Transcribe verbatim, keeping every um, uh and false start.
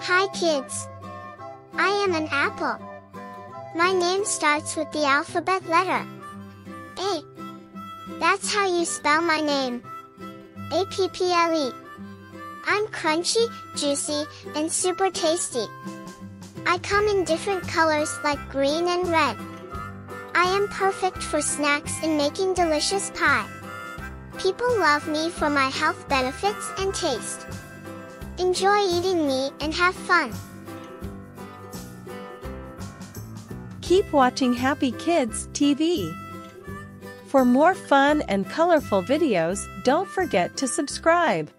Hi kids. I am an apple. My name starts with the alphabet letter A. That's how you spell my name. A P P L E. I'm crunchy, juicy, and super tasty. I come in different colors like green and red. I am perfect for snacks and making delicious pie. People love me for my health benefits and taste. Enjoy eating me and have fun. Keep watching Happy Kids T V. For more fun and colorful videos, don't forget to subscribe.